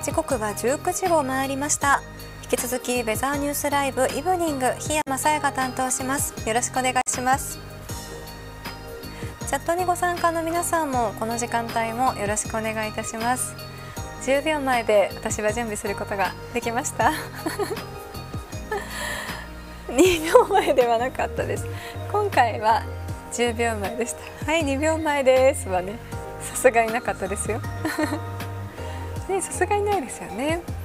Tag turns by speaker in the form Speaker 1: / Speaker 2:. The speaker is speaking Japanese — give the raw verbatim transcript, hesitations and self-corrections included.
Speaker 1: 時刻はじゅうくじを回りました。引き続きウェザーニュースライブイブニング、檜山さやが担当します。よろしくお願いします。チャットにご参加の皆さんもこの時間帯もよろしくお願いいたします。じゅうびょうまえで私は準備することができましたにびょうまえではなかったです。今回はじゅうびょうまえでした。はい、にびょうまえですはね、さすがになかったですよね、さすがにないですよね。